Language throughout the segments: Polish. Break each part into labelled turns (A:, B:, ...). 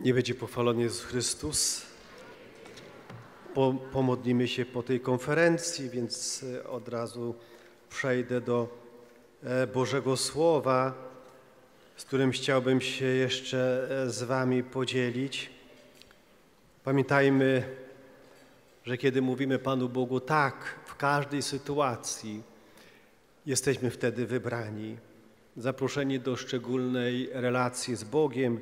A: Nie będzie pochwalony Jezus Chrystus. Pomodlimy się po tej konferencji, więc od razu przejdę do Bożego Słowa, z którym chciałbym się jeszcze z wami podzielić. Pamiętajmy, że kiedy mówimy Panu Bogu tak w każdej sytuacji, jesteśmy wtedy wybrani, zaproszeni do szczególnej relacji z Bogiem,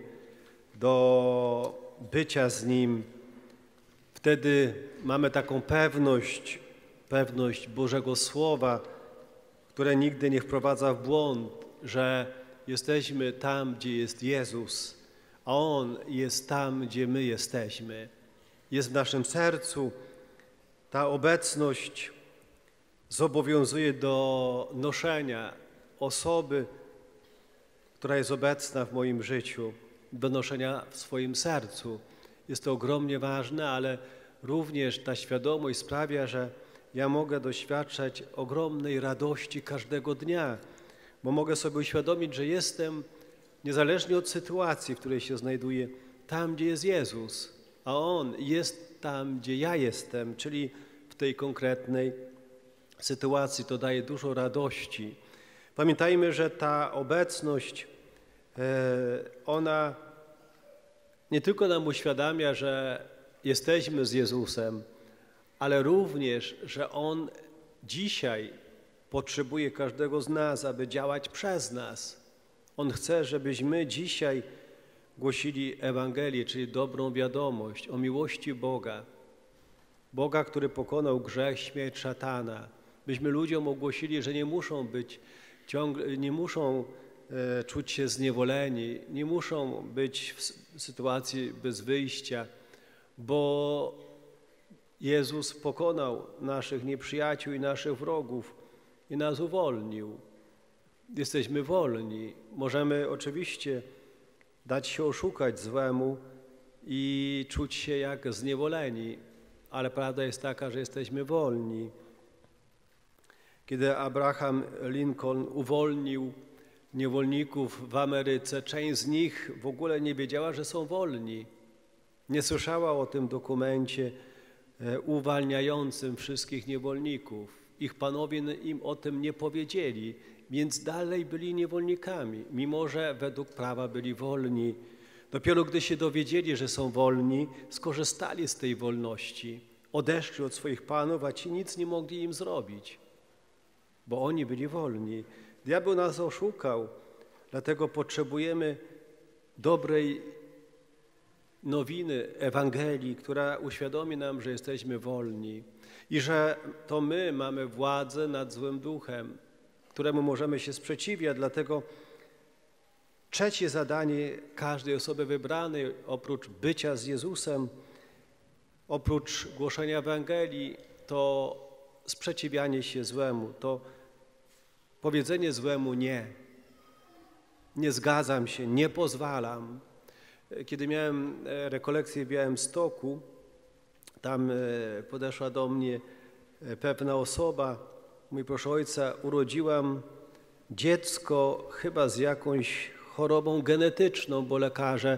A: do bycia z Nim. Wtedy mamy taką pewność Bożego Słowa, które nigdy nie wprowadza w błąd, że jesteśmy tam, gdzie jest Jezus, a On jest tam, gdzie my jesteśmy. Jest w naszym sercu. Ta obecność zobowiązuje do noszenia osoby, która jest obecna w moim życiu, do noszenia w swoim sercu. Jest to ogromnie ważne, ale również ta świadomość sprawia, że ja mogę doświadczać ogromnej radości każdego dnia, bo mogę sobie uświadomić, że jestem, niezależnie od sytuacji, w której się znajduję, tam, gdzie jest Jezus, a On jest tam, gdzie ja jestem, czyli w tej konkretnej sytuacji. To daje dużo radości. Pamiętajmy, że ta obecność, ona nie tylko nam uświadamia, że jesteśmy z Jezusem, ale również, że On dzisiaj potrzebuje każdego z nas, aby działać przez nas. On chce, żebyśmy dzisiaj głosili Ewangelię, czyli dobrą wiadomość o miłości Boga. Boga, który pokonał grzech, śmierć, szatana. Byśmy ludziom ogłosili, że nie muszą czuć się zniewoleni, nie muszą być w sytuacji bez wyjścia, bo Jezus pokonał naszych nieprzyjaciół i naszych wrogów i nas uwolnił. Jesteśmy wolni. Możemy oczywiście dać się oszukać złemu i czuć się jak zniewoleni, ale prawda jest taka, że jesteśmy wolni. Kiedy Abraham Lincoln uwolnił niewolników w Ameryce, część z nich w ogóle nie wiedziała, że są wolni. Nie słyszała o tym dokumencie uwalniającym wszystkich niewolników. Ich panowie im o tym nie powiedzieli, więc dalej byli niewolnikami, mimo że według prawa byli wolni. Dopiero gdy się dowiedzieli, że są wolni, skorzystali z tej wolności. Odeszli od swoich panów, a ci nic nie mogli im zrobić, bo oni byli wolni. Diabeł nas oszukał, dlatego potrzebujemy dobrej nowiny Ewangelii, która uświadomi nam, że jesteśmy wolni i że to my mamy władzę nad złym duchem, któremu możemy się sprzeciwiać. Dlatego trzecie zadanie każdej osoby wybranej, oprócz bycia z Jezusem, oprócz głoszenia Ewangelii, to sprzeciwianie się złemu, to powiedzenie złemu nie. Nie zgadzam się, nie pozwalam. Kiedy miałem rekolekcję w Białymstoku, tam podeszła do mnie pewna osoba. Mówi: proszę ojca, urodziłam dziecko chyba z jakąś chorobą genetyczną, bo lekarze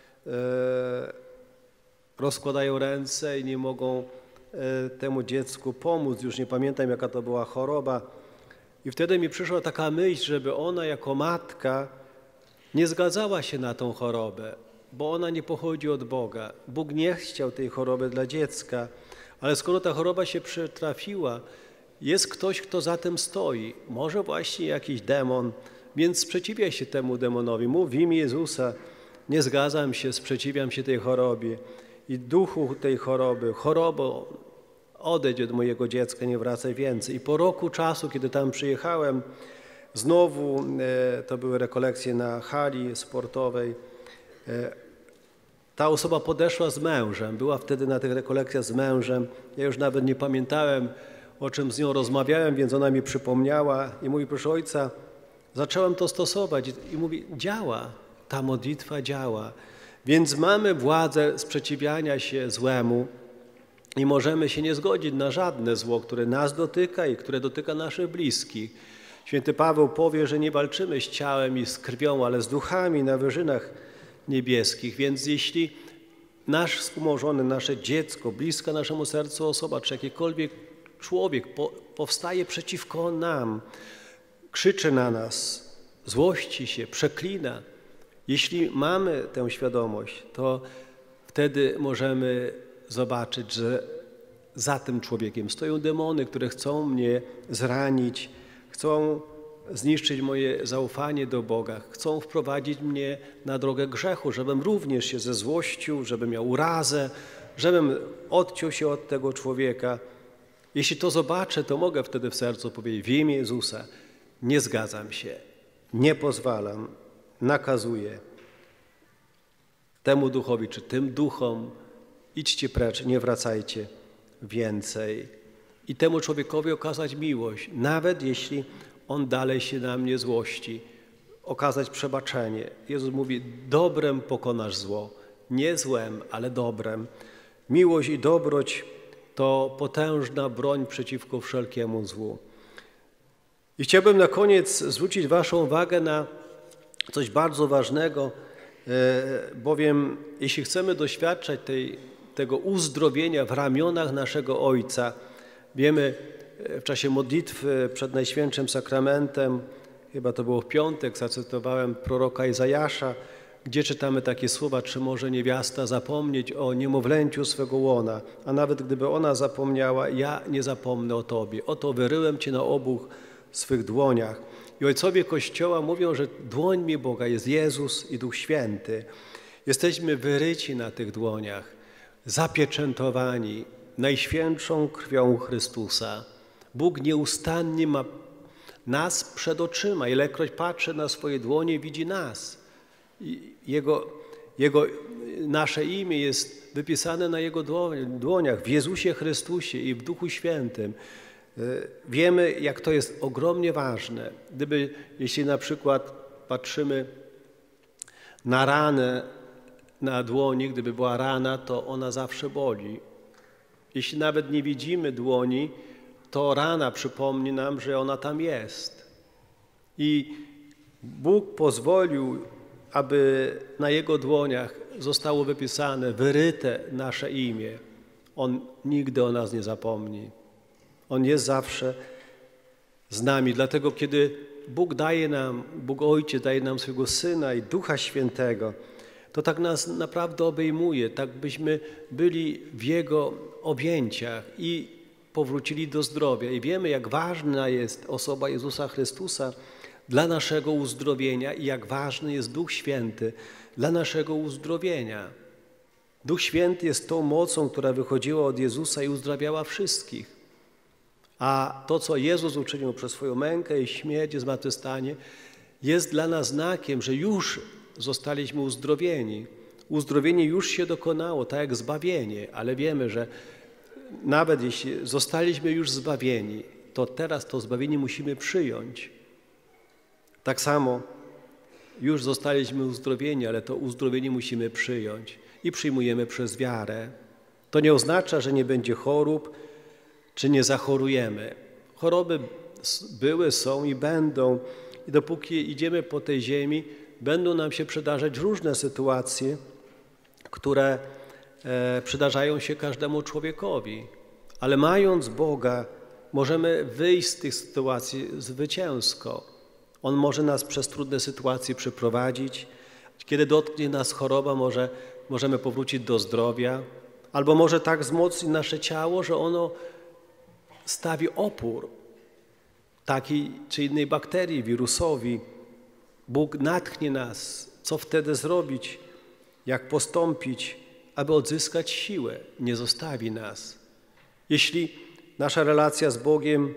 A: rozkładają ręce i nie mogą temu dziecku pomóc. Już nie pamiętam, jaka to była choroba. I wtedy mi przyszła taka myśl, żeby ona jako matka nie zgadzała się na tą chorobę, bo ona nie pochodzi od Boga. Bóg nie chciał tej choroby dla dziecka, ale skoro ta choroba się przytrafiła, jest ktoś, kto za tym stoi, może właśnie jakiś demon, więc sprzeciwia się temu demonowi. Mów w imię Jezusa: nie zgadzam się, sprzeciwiam się tej chorobie i duchu tej choroby, chorobo, odejdź od mojego dziecka, nie wracaj więcej. I po roku czasu, kiedy tam przyjechałem, znowu to były rekolekcje na hali sportowej, ta osoba podeszła z mężem, była wtedy na tych rekolekcjach z mężem. Ja już nawet nie pamiętałem, o czym z nią rozmawiałem, więc ona mi przypomniała i mówi: proszę ojca, zacząłem to stosować. I mówi: działa, ta modlitwa działa. Więc mamy władzę sprzeciwiania się złemu i możemy się nie zgodzić na żadne zło, które nas dotyka i które dotyka naszych bliskich. Święty Paweł powie, że nie walczymy z ciałem i z krwią, ale z duchami na wyżynach niebieskich. Więc jeśli nasz współmałżony, nasze dziecko, bliska naszemu sercu osoba, czy jakikolwiek człowiek powstaje przeciwko nam, krzyczy na nas, złości się, przeklina, jeśli mamy tę świadomość, to wtedy możemy zobaczyć, że za tym człowiekiem stoją demony, które chcą mnie zranić, chcą zniszczyć moje zaufanie do Boga, chcą wprowadzić mnie na drogę grzechu, żebym również się zezłościł, żebym miał urazę, żebym odciął się od tego człowieka. Jeśli to zobaczę, to mogę wtedy w sercu powiedzieć: w imię Jezusa nie zgadzam się, nie pozwalam, nakazuję temu duchowi czy tym duchom: idźcie precz, nie wracajcie więcej. I temu człowiekowi okazać miłość, nawet jeśli on dalej się na mnie złości, okazać przebaczenie. Jezus mówi: dobrem pokonasz zło, nie złem, ale dobrem. Miłość i dobroć to potężna broń przeciwko wszelkiemu złu. I chciałbym na koniec zwrócić waszą uwagę na coś bardzo ważnego, bowiem jeśli chcemy doświadczać tego uzdrowienia w ramionach naszego Ojca, wiemy, w czasie modlitwy przed Najświętszym Sakramentem, chyba to było w piątek, zacytowałem proroka Izajasza, gdzie czytamy takie słowa: czy może niewiasta zapomnieć o niemowlęciu swego łona, a nawet gdyby ona zapomniała, ja nie zapomnę o Tobie. Oto wyryłem Cię na obu swych dłoniach. I ojcowie Kościoła mówią, że dłońmi Boga jest Jezus i Duch Święty. Jesteśmy wyryci na tych dłoniach, zapieczętowani Najświętszą krwią Chrystusa. Bóg nieustannie ma nas przed oczyma. Ilekroć patrzy na swoje dłonie, widzi nas. Nasze imię jest wypisane na Jego dłoniach, w Jezusie Chrystusie i w Duchu Świętym. Wiemy, jak to jest ogromnie ważne. Jeśli na przykład patrzymy na ranę na dłoni, gdyby była rana, to ona zawsze boli. Jeśli nawet nie widzimy dłoni, to rana przypomni nam, że ona tam jest. I Bóg pozwolił, aby na Jego dłoniach zostało wypisane, wyryte nasze imię. On nigdy o nas nie zapomni. On jest zawsze z nami. Dlatego kiedy Bóg Ojciec daje nam swojego Syna i Ducha Świętego, to tak nas naprawdę obejmuje, tak byśmy byli w Jego objęciach i powrócili do zdrowia. I wiemy, jak ważna jest osoba Jezusa Chrystusa dla naszego uzdrowienia i jak ważny jest Duch Święty dla naszego uzdrowienia. Duch Święty jest tą mocą, która wychodziła od Jezusa i uzdrawiała wszystkich. A to, co Jezus uczynił przez swoją mękę i śmierć i zmartwychwstanie, jest dla nas znakiem, że już zostaliśmy uzdrowieni. Uzdrowienie już się dokonało, tak jak zbawienie, ale wiemy, że nawet jeśli zostaliśmy już zbawieni, to teraz to zbawienie musimy przyjąć. Tak samo już zostaliśmy uzdrowieni, ale to uzdrowienie musimy przyjąć i przyjmujemy przez wiarę. To nie oznacza, że nie będzie chorób, czy nie zachorujemy. Choroby były, są i będą. I dopóki idziemy po tej ziemi, będą nam się przydarzać różne sytuacje, które przydarzają się każdemu człowiekowi. Ale mając Boga, możemy wyjść z tych sytuacji zwycięsko. On może nas przez trudne sytuacje przeprowadzić. Kiedy dotknie nas choroba, możemy powrócić do zdrowia, albo może tak wzmocnić nasze ciało, że ono stawi opór takiej czy innej bakterii, wirusowi. Bóg natchnie nas, co wtedy zrobić, jak postąpić, aby odzyskać siłę. Nie zostawi nas. Jeśli nasza relacja z Bogiem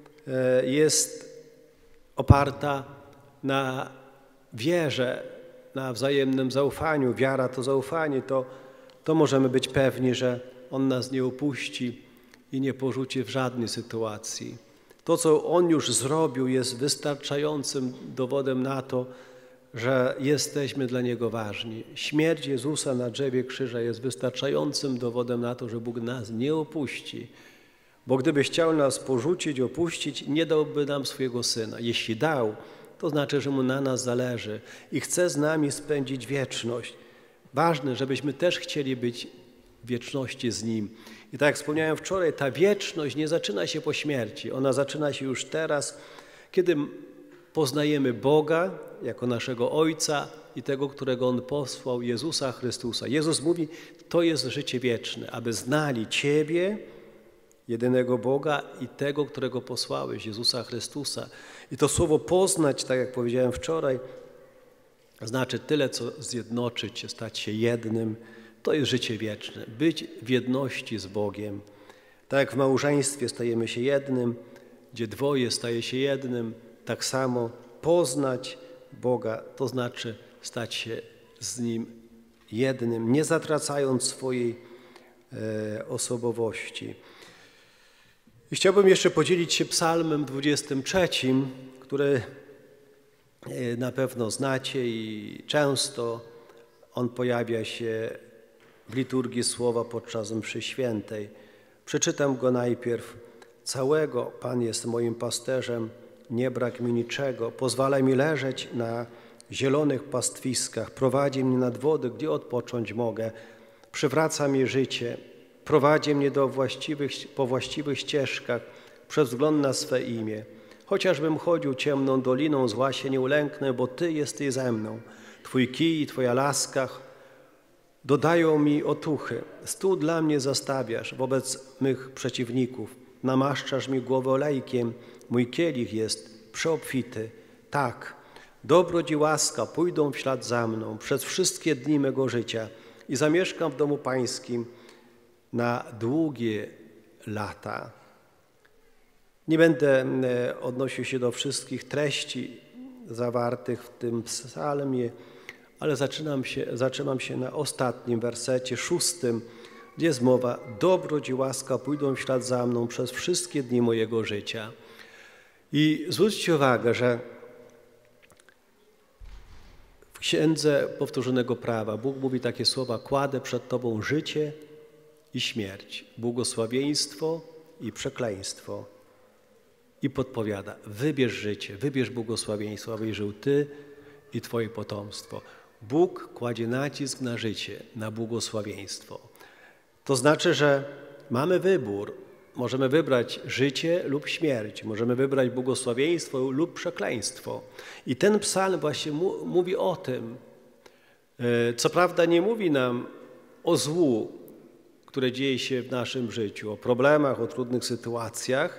A: jest oparta na wierze, na wzajemnym zaufaniu, wiara to zaufanie, to możemy być pewni, że On nas nie opuści i nie porzuci w żadnej sytuacji. To, co On już zrobił, jest wystarczającym dowodem na to, że jesteśmy dla Niego ważni. Śmierć Jezusa na drzewie krzyża jest wystarczającym dowodem na to, że Bóg nas nie opuści. Bo gdyby chciał nas porzucić, opuścić, nie dałby nam swojego Syna. Jeśli dał, to znaczy, że Mu na nas zależy i chce z nami spędzić wieczność. ważne, żebyśmy też chcieli być w wieczności z Nim. I tak jak wspomniałem wczoraj, ta wieczność nie zaczyna się po śmierci. Ona zaczyna się już teraz, kiedy poznajemy Boga jako naszego Ojca i tego, którego On posłał, Jezusa Chrystusa. Jezus mówi, to jest życie wieczne, aby znali Ciebie, jedynego Boga i tego, którego posłałeś, Jezusa Chrystusa. I to słowo poznać, tak jak powiedziałem wczoraj, znaczy tyle, co zjednoczyć się, stać się jednym. To jest życie wieczne, być w jedności z Bogiem. Tak jak w małżeństwie stajemy się jednym, gdzie dwoje staje się jednym, tak samo poznać Boga, to znaczy stać się z Nim jednym, nie zatracając swojej osobowości. I chciałbym jeszcze podzielić się psalmem 23, który na pewno znacie i często on pojawia się w liturgii słowa podczas mszy świętej. Przeczytam go najpierw całego. Pan jest moim pasterzem, nie brak mi niczego. Pozwala mi leżeć na zielonych pastwiskach. Prowadzi mnie nad wody, gdzie odpocząć mogę. Przywraca mi życie. Prowadzi mnie po właściwych ścieżkach przez wzgląd na swe imię. Chociażbym chodził ciemną doliną, zła się nie ulęknę, bo Ty jesteś ze mną. Twój kij i Twoja laska dodają mi otuchy. Stół dla mnie zastawiasz wobec mych przeciwników. Namaszczasz mi głowę olejkiem. Mój kielich jest przeobfity. Tak, dobroć i łaska pójdą w ślad za mną przez wszystkie dni mego życia i zamieszkam w domu Pańskim na długie lata. Nie będę odnosił się do wszystkich treści zawartych w tym psalmie, ale zaczynam się na ostatnim wersecie, 6, gdzie jest mowa: dobroć i łaska pójdą w ślad za mną przez wszystkie dni mojego życia. I zwróćcie uwagę, że w Księdze Powtórzonego Prawa Bóg mówi takie słowa: kładę przed Tobą życie i śmierć, błogosławieństwo i przekleństwo. I podpowiada: wybierz życie, wybierz błogosławieństwo, abyś żył Ty i Twoje potomstwo. Bóg kładzie nacisk na życie, na błogosławieństwo. To znaczy, że mamy wybór. Możemy wybrać życie lub śmierć. Możemy wybrać błogosławieństwo lub przekleństwo. I ten psalm właśnie mówi o tym. Co prawda nie mówi nam o złu, które dzieje się w naszym życiu, o problemach, o trudnych sytuacjach.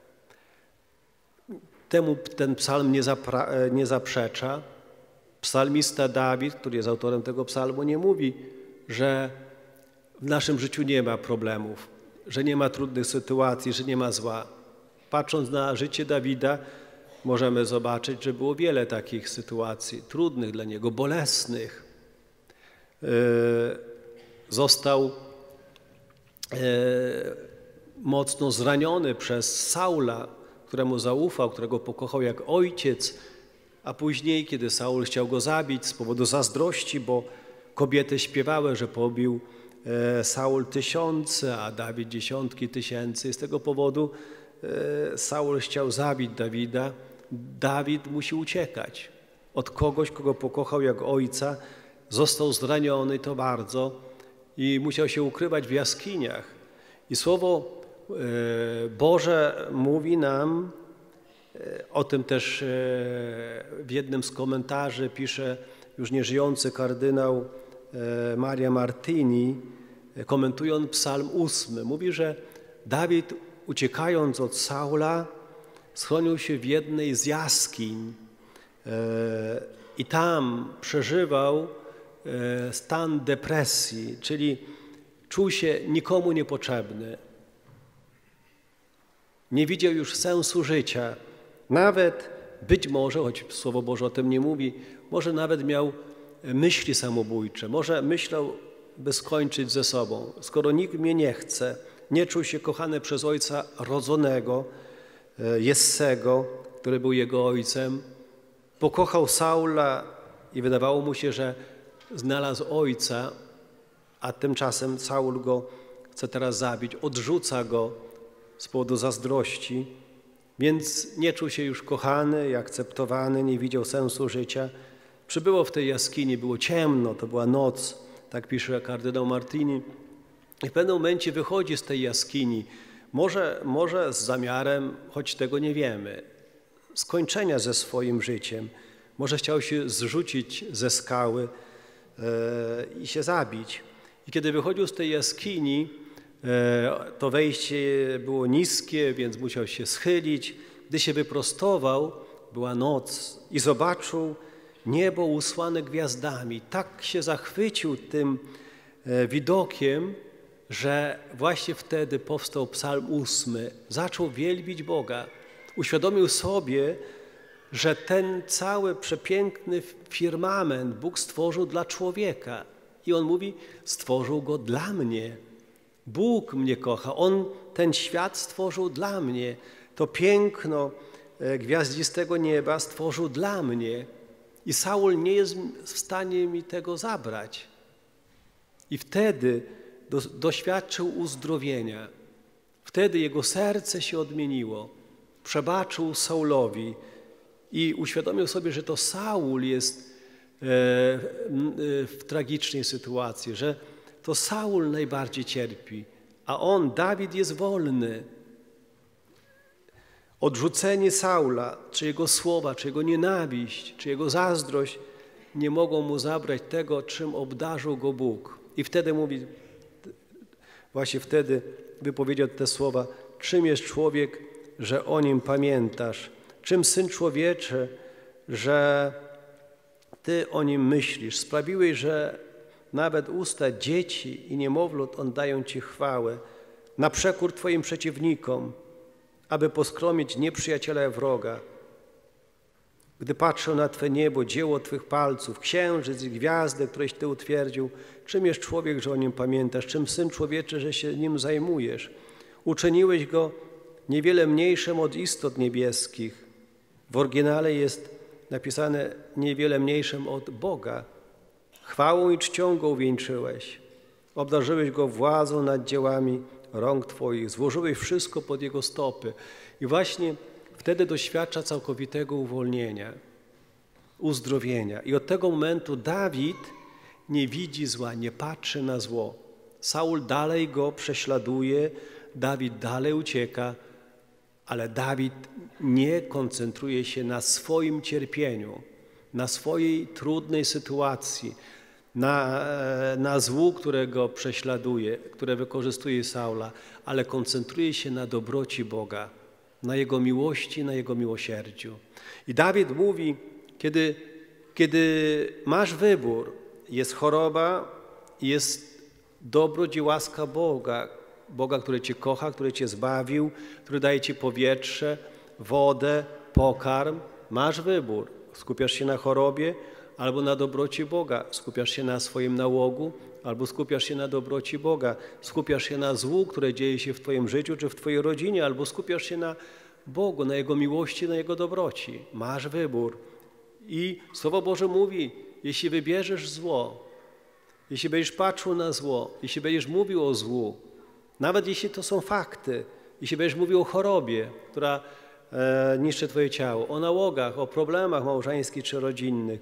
A: Temu ten psalm nie zaprzecza. Psalmista Dawid, który jest autorem tego psalmu, nie mówi, że w naszym życiu nie ma problemów, że nie ma trudnych sytuacji, że nie ma zła. Patrząc na życie Dawida, możemy zobaczyć, że było wiele takich sytuacji trudnych dla niego, bolesnych. Został mocno zraniony przez Saula, któremu zaufał, którego pokochał jak ojciec, a później, kiedy Saul chciał go zabić z powodu zazdrości, bo kobiety śpiewały, że pobił Saul tysiące, a Dawid dziesiątki tysięcy. I z tego powodu Saul chciał zabić Dawida. Dawid musi uciekać od kogoś, kogo pokochał jak ojca. Został zraniony to bardzo i musiał się ukrywać w jaskiniach. I Słowo Boże mówi nam, o tym też w jednym z komentarzy pisze już nieżyjący kardynał Maria Martini, komentując psalm 8. Mówi, że Dawid, uciekając od Saula, schronił się w jednej z jaskiń i tam przeżywał stan depresji, czyli czuł się nikomu niepotrzebny. Nie widział już sensu życia. Nawet być może, choć Słowo Boże o tym nie mówi, może nawet miał myśli samobójcze. Może myślał, by skończyć ze sobą. Skoro nikt mnie nie chce, nie czuł się kochany przez ojca rodzonego, Jessego, który był jego ojcem. Pokochał Saula i wydawało mu się, że znalazł ojca, a tymczasem Saul go chce teraz zabić, odrzuca go z powodu zazdrości, więc nie czuł się już kochany i akceptowany, nie widział sensu życia. Przybyło w tej jaskini, było ciemno, to była noc, tak pisze kardynał Martini. I w pewnym momencie wychodzi z tej jaskini, może z zamiarem, choć tego nie wiemy, skończenia ze swoim życiem. Może chciał się zrzucić ze skały i się zabić. I kiedy wychodził z tej jaskini, to wejście było niskie, więc musiał się schylić. Gdy się wyprostował, była noc i zobaczył niebo usłane gwiazdami. Tak się zachwycił tym widokiem, że właśnie wtedy powstał Psalm 8. Zaczął wielbić Boga. Uświadomił sobie, że ten cały przepiękny firmament Bóg stworzył dla człowieka. I on mówi, stworzył go dla mnie. Bóg mnie kocha, On ten świat stworzył dla mnie. To piękno gwiaździstego nieba stworzył dla mnie. I Saul nie jest w stanie mi tego zabrać. I wtedy doświadczył uzdrowienia. Wtedy jego serce się odmieniło. Przebaczył Saulowi i uświadomił sobie, że to Saul jest w tragicznej sytuacji, że to Saul najbardziej cierpi, a on, Dawid, jest wolny. Odrzucenie Saula, czy jego słowa, czy jego nienawiść, czy jego zazdrość nie mogą mu zabrać tego, czym obdarzył go Bóg. I wtedy mówi, właśnie wtedy wypowiedział te słowa, czym jest człowiek, że o nim pamiętasz, czym Syn Człowieczy, że Ty o nim myślisz. Sprawiłeś, że nawet usta dzieci i niemowląt oddają Ci chwałę na przekór Twoim przeciwnikom, aby poskromić nieprzyjaciela wroga. Gdy patrzę na Twe niebo, dzieło Twych palców, księżyc i gwiazdy, któreś Ty utwierdził, czym jest człowiek, że o nim pamiętasz, czym Syn Człowieczy, że się nim zajmujesz. Uczyniłeś go niewiele mniejszym od istot niebieskich. W oryginale jest napisane niewiele mniejszym od Boga. Chwałą i czcią go uwieńczyłeś. Obdarzyłeś go władzą nad dziełami rąk Twoich. Złożyłeś wszystko pod jego stopy. I właśnie wtedy doświadcza całkowitego uwolnienia, uzdrowienia. I od tego momentu Dawid nie widzi zła, nie patrzy na zło. Saul dalej go prześladuje, Dawid dalej ucieka, ale Dawid nie koncentruje się na swoim cierpieniu, na swojej trudnej sytuacji, na złu, które go prześladuje, które wykorzystuje Saula, ale koncentruje się na dobroci Boga, na Jego miłości, na Jego miłosierdziu. I Dawid mówi, kiedy masz wybór, jest choroba, jest dobroć i łaska Boga, który Cię kocha, który Cię zbawił, który daje Ci powietrze, wodę, pokarm. Masz wybór. Skupiasz się na chorobie albo na dobroci Boga. Skupiasz się na swoim nałogu albo skupiasz się na dobroci Boga. Skupiasz się na złu, które dzieje się w Twoim życiu czy w Twojej rodzinie, albo skupiasz się na Bogu, na Jego miłości, na Jego dobroci. Masz wybór. I Słowo Boże mówi, jeśli wybierzesz zło, jeśli będziesz patrzył na zło, jeśli będziesz mówił o złu, nawet jeśli to są fakty, jeśli będziesz mówił o chorobie, która niszczy Twoje ciało, o nałogach, o problemach małżeńskich czy rodzinnych,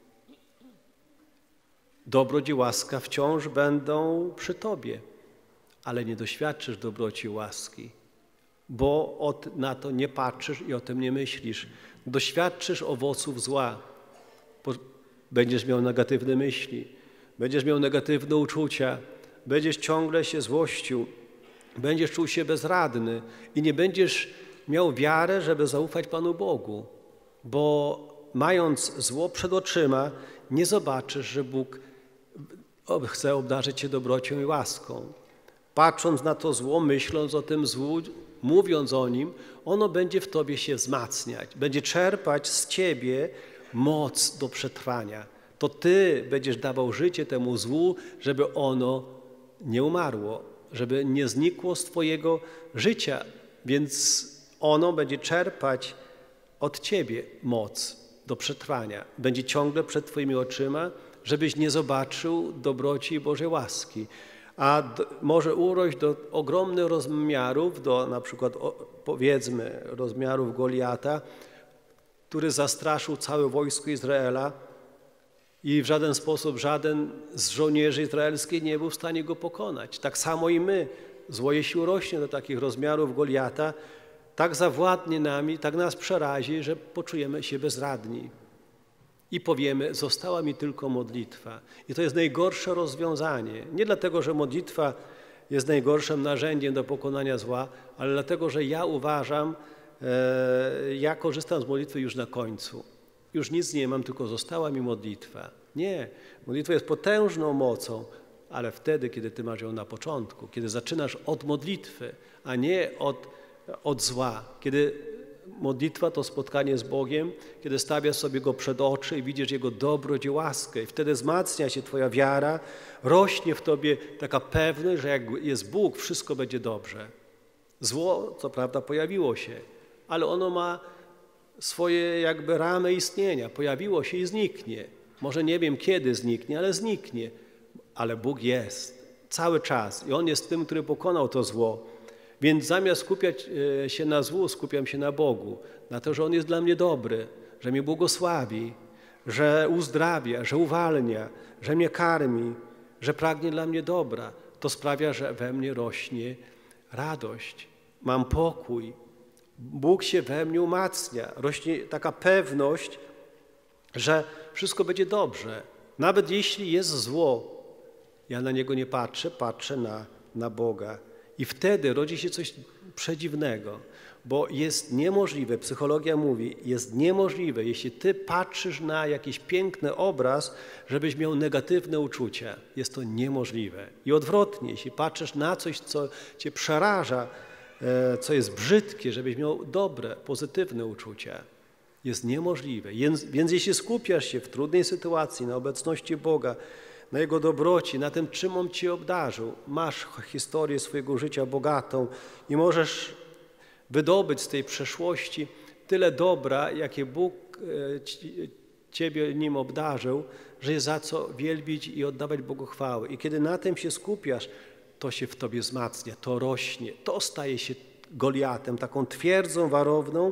A: dobroć i łaska wciąż będą przy Tobie, ale nie doświadczysz dobroci i łaski, bo na to nie patrzysz i o tym nie myślisz. Doświadczysz owoców zła, będziesz miał negatywne myśli, będziesz miał negatywne uczucia, będziesz ciągle się złościł, będziesz czuł się bezradny i nie będziesz miał wiarę, żeby zaufać Panu Bogu, bo mając zło przed oczyma, nie zobaczysz, że Bóg chce obdarzyć Cię dobrocią i łaską. Patrząc na to zło, myśląc o tym złu, mówiąc o nim, ono będzie w Tobie się wzmacniać, będzie czerpać z Ciebie moc do przetrwania. To Ty będziesz dawał życie temu złu, żeby ono nie umarło, żeby nie znikło z Twojego życia, więc ono będzie czerpać od Ciebie moc do przetrwania. Będzie ciągle przed Twoimi oczyma, żebyś nie zobaczył dobroci i Bożej łaski. A może urość do ogromnych rozmiarów, do na przykład powiedzmy rozmiarów Goliata, który zastraszył całe wojsko Izraela i w żaden sposób żaden z żołnierzy izraelskich nie był w stanie go pokonać. Tak samo i my. Zło, jeśli urośnie do takich rozmiarów Goliata, tak zawładnie nami, tak nas przerazi, że poczujemy się bezradni. I powiemy, została mi tylko modlitwa. I to jest najgorsze rozwiązanie. Nie dlatego, że modlitwa jest najgorszym narzędziem do pokonania zła, ale dlatego, że ja uważam, ja korzystam z modlitwy już na końcu. Już nic nie mam, tylko została mi modlitwa. Nie, modlitwa jest potężną mocą, ale wtedy, kiedy ty masz ją na początku, kiedy zaczynasz od modlitwy, a nie od zła. Kiedy modlitwa to spotkanie z Bogiem, kiedy stawiasz sobie Go przed oczy i widzisz Jego dobroć i łaskę. I wtedy wzmacnia się twoja wiara, rośnie w tobie taka pewność, że jak jest Bóg, wszystko będzie dobrze. Zło, co prawda, pojawiło się, ale ono ma swoje jakby ramy istnienia. Pojawiło się i zniknie. Może nie wiem kiedy zniknie, ale zniknie. Ale Bóg jest cały czas i On jest tym, który pokonał to zło. Więc zamiast skupiać się na złu, skupiam się na Bogu, na to, że On jest dla mnie dobry, że mnie błogosławi, że uzdrawia, że uwalnia, że mnie karmi, że pragnie dla mnie dobra. To sprawia, że we mnie rośnie radość, mam pokój. Bóg się we mnie umacnia, rośnie taka pewność, że wszystko będzie dobrze. Nawet jeśli jest zło, ja na niego nie patrzę, patrzę na Boga. I wtedy rodzi się coś przedziwnego, bo jest niemożliwe, psychologia mówi, jest niemożliwe, jeśli ty patrzysz na jakiś piękny obraz, żebyś miał negatywne uczucia. Jest to niemożliwe. I odwrotnie, jeśli patrzysz na coś, co cię przeraża, co jest brzydkie, żebyś miał dobre, pozytywne uczucia. Jest niemożliwe. Więc jeśli skupiasz się w trudnej sytuacji na obecności Boga, na Jego dobroci, na tym, czym On Cię obdarzył. Masz historię swojego życia bogatą i możesz wydobyć z tej przeszłości tyle dobra, jakie Bóg Ciebie nim obdarzył, że jest za co wielbić i oddawać Bogu chwały. I kiedy na tym się skupiasz, to się w Tobie wzmacnia, rośnie, to staje się Goliatem, taką twierdzą warowną,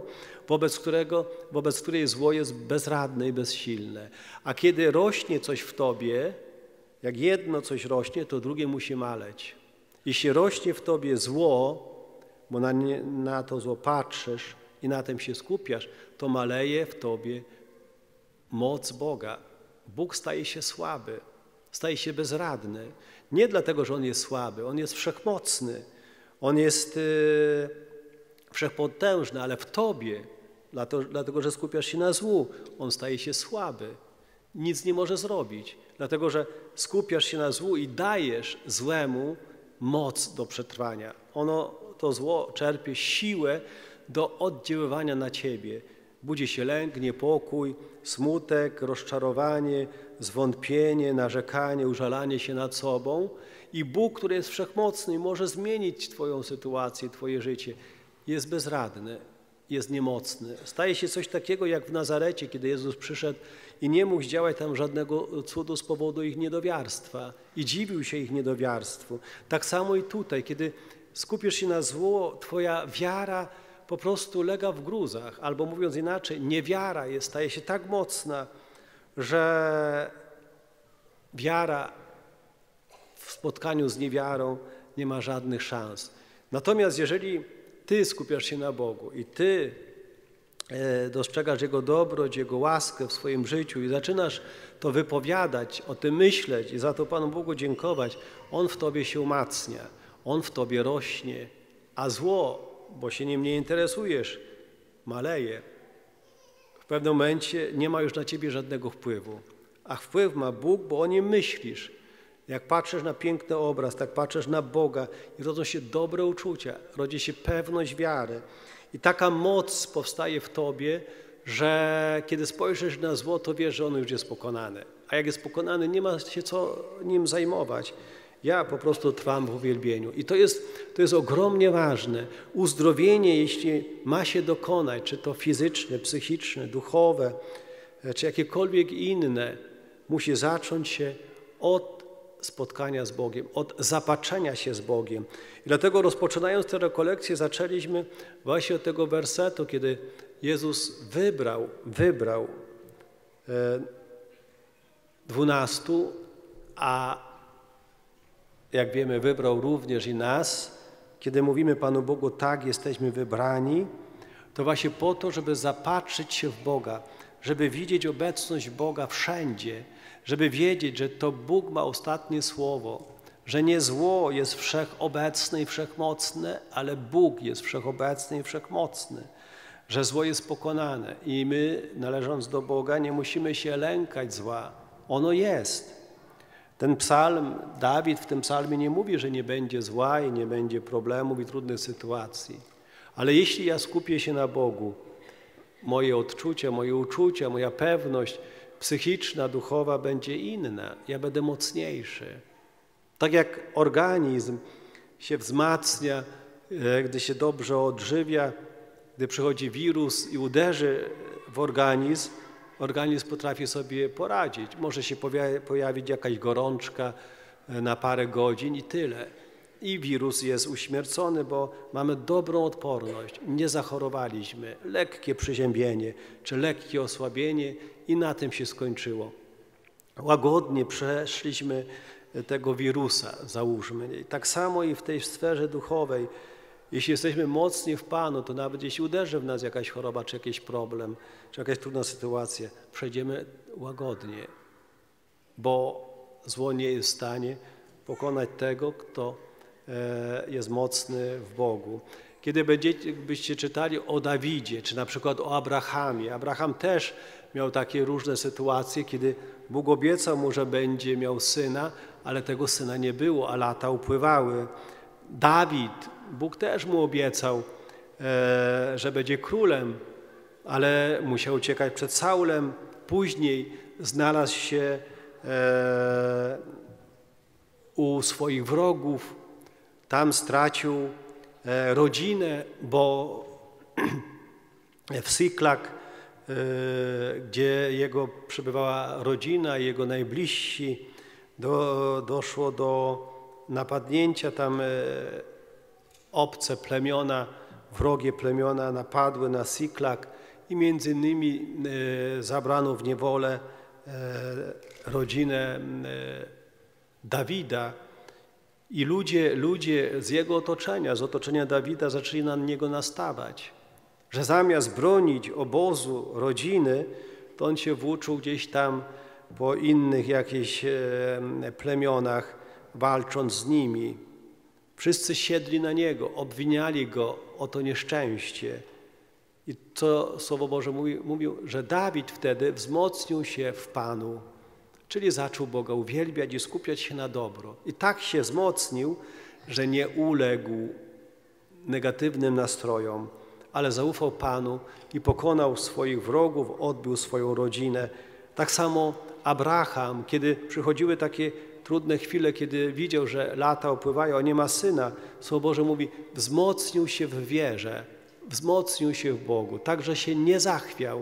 A: wobec której zło jest bezradne i bezsilne. A kiedy rośnie coś w Tobie, jak jedno coś rośnie, to drugie musi maleć. Jeśli rośnie w tobie zło, bo na to zło patrzysz i na tym się skupiasz, to maleje w tobie moc Boga. Bóg staje się słaby, staje się bezradny. Nie dlatego, że On jest słaby, On jest wszechmocny, On jest wszechpotężny, ale w tobie, dlatego, że skupiasz się na złu, On staje się słaby. Nic nie może zrobić, dlatego że skupiasz się na złu i dajesz złemu moc do przetrwania. To zło czerpie siłę do oddziaływania na ciebie. Budzi się lęk, niepokój, smutek, rozczarowanie, zwątpienie, narzekanie, użalanie się nad sobą. I Bóg, który jest wszechmocny, może zmienić twoją sytuację, twoje życie. Jest bezradny, jest niemocny. Staje się coś takiego jak w Nazarecie, kiedy Jezus przyszedł i nie mógł zdziałać tam żadnego cudu z powodu ich niedowiarstwa i dziwił się ich niedowiarstwu. Tak samo i tutaj, kiedy skupisz się na zło, twoja wiara po prostu lega w gruzach, albo mówiąc inaczej, niewiara staje się tak mocna, że wiara w spotkaniu z niewiarą nie ma żadnych szans. Natomiast jeżeli ty skupiasz się na Bogu i ty dostrzegasz Jego dobroć, Jego łaskę w swoim życiu i zaczynasz to wypowiadać, o tym myśleć i za to Panu Bogu dziękować, On w tobie się umacnia, On w tobie rośnie, a zło, bo się nim nie interesujesz, maleje. W pewnym momencie nie ma już na ciebie żadnego wpływu, a wpływ ma Bóg, bo o Nim myślisz. Jak patrzysz na piękny obraz, tak patrzysz na Boga i rodzą się dobre uczucia, rodzi się pewność wiary. I taka moc powstaje w tobie, że kiedy spojrzysz na zło, to wiesz, że ono już jest pokonane. A jak jest pokonany, nie ma się co nim zajmować. Ja po prostu trwam w uwielbieniu. I to jest ogromnie ważne. Uzdrowienie, jeśli ma się dokonać, czy to fizyczne, psychiczne, duchowe, czy jakiekolwiek inne, musi zacząć się od spotkania z Bogiem, od zapatrzenia się z Bogiem. I dlatego rozpoczynając tę rekolekcję zaczęliśmy właśnie od tego wersetu, kiedy Jezus wybrał 12, a jak wiemy, wybrał również i nas. Kiedy mówimy Panu Bogu, tak, jesteśmy wybrani, to właśnie po to, żeby zapatrzyć się w Boga, żeby widzieć obecność Boga wszędzie, żeby wiedzieć, że to Bóg ma ostatnie słowo, że nie zło jest wszechobecne i wszechmocne, ale Bóg jest wszechobecny i wszechmocny, że zło jest pokonane i my, należąc do Boga, nie musimy się lękać zła. Ono jest. Ten psalm, Dawid w tym psalmie nie mówi, że nie będzie zła i nie będzie problemów i trudnych sytuacji. Ale jeśli ja skupię się na Bogu, moje odczucia, moje uczucia, moja pewność psychiczna, duchowa będzie inna. Ja będę mocniejszy. Tak jak organizm się wzmacnia, gdy się dobrze odżywia, gdy przychodzi wirus i uderzy w organizm, organizm potrafi sobie poradzić. Może się pojawić jakaś gorączka na parę godzin i tyle. I wirus jest uśmiercony, bo mamy dobrą odporność. Nie zachorowaliśmy. Lekkie przeziębienie czy lekkie osłabienie i na tym się skończyło. Łagodnie przeszliśmy tego wirusa, załóżmy. I tak samo i w tej sferze duchowej. Jeśli jesteśmy mocni w Panu, to nawet jeśli uderzy w nas jakaś choroba, czy jakiś problem, czy jakaś trudna sytuacja, przejdziemy łagodnie, bo zło nie jest w stanie pokonać tego, kto jest mocny w Bogu. Kiedy byście czytali o Dawidzie, czy na przykład o Abrahamie, Abraham też miał takie różne sytuacje, kiedy Bóg obiecał mu, że będzie miał syna, ale tego syna nie było, a lata upływały. Dawid, Bóg też mu obiecał, że będzie królem, ale musiał uciekać przed Saulem. Później znalazł się u swoich wrogów. Tam stracił rodzinę, bo w Siklak, gdzie jego przebywała rodzina, jego najbliżsi, doszło do napadnięcia. Tam obce plemiona, wrogie plemiona napadły na Siklak i między innymi zabrano w niewolę rodzinę Dawida. I ludzie z jego otoczenia, z otoczenia Dawida zaczęli na niego nastawać, że zamiast bronić obozu, rodziny, to on się włóczył gdzieś tam po innych jakichś plemionach, walcząc z nimi. Wszyscy siedli na niego, obwiniali go o to nieszczęście. I co Słowo Boże mówił, że Dawid wtedy wzmocnił się w Panu, czyli zaczął Boga uwielbiać i skupiać się na dobro. I tak się wzmocnił, że nie uległ negatywnym nastrojom, ale zaufał Panu i pokonał swoich wrogów, odbił swoją rodzinę. Tak samo Abraham, kiedy przychodziły takie trudne chwile, kiedy widział, że lata upływają, a nie ma syna, Słowo Boże mówi, wzmocnił się w wierze, wzmocnił się w Bogu, tak, że się nie zachwiał.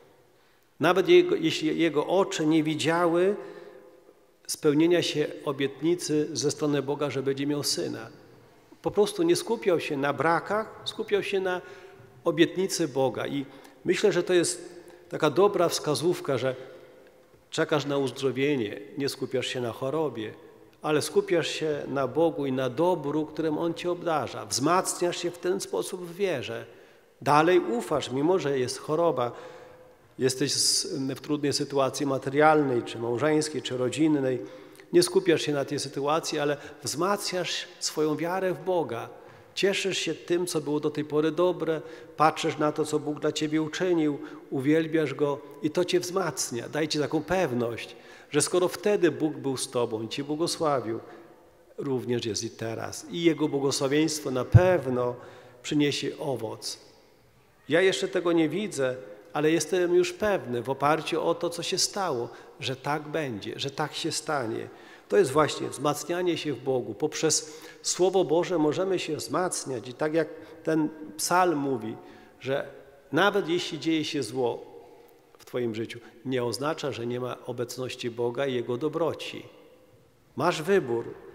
A: Nawet jeśli jego oczy nie widziały spełnienia się obietnicy ze strony Boga, że będzie miał syna. Po prostu nie skupiał się na brakach, skupiał się na obietnicy Boga. I myślę, że to jest taka dobra wskazówka, że czekasz na uzdrowienie, nie skupiasz się na chorobie, ale skupiasz się na Bogu i na dobru, którym On cię obdarza. Wzmacniasz się w ten sposób w wierze. Dalej ufasz, mimo że jest choroba, jesteś w trudnej sytuacji materialnej, czy małżeńskiej, czy rodzinnej. Nie skupiasz się na tej sytuacji, ale wzmacniasz swoją wiarę w Boga. Cieszysz się tym, co było do tej pory dobre, patrzysz na to, co Bóg dla ciebie uczynił, uwielbiasz Go i to cię wzmacnia. Daje ci taką pewność, że skoro wtedy Bóg był z tobą i cię błogosławił, również jest i teraz. I Jego błogosławieństwo na pewno przyniesie owoc. Ja jeszcze tego nie widzę, ale jestem już pewny w oparciu o to, co się stało, że tak będzie, że tak się stanie. To jest właśnie wzmacnianie się w Bogu. Poprzez Słowo Boże możemy się wzmacniać i tak jak ten psalm mówi, że nawet jeśli dzieje się zło w twoim życiu, nie oznacza, że nie ma obecności Boga i Jego dobroci. Masz wybór,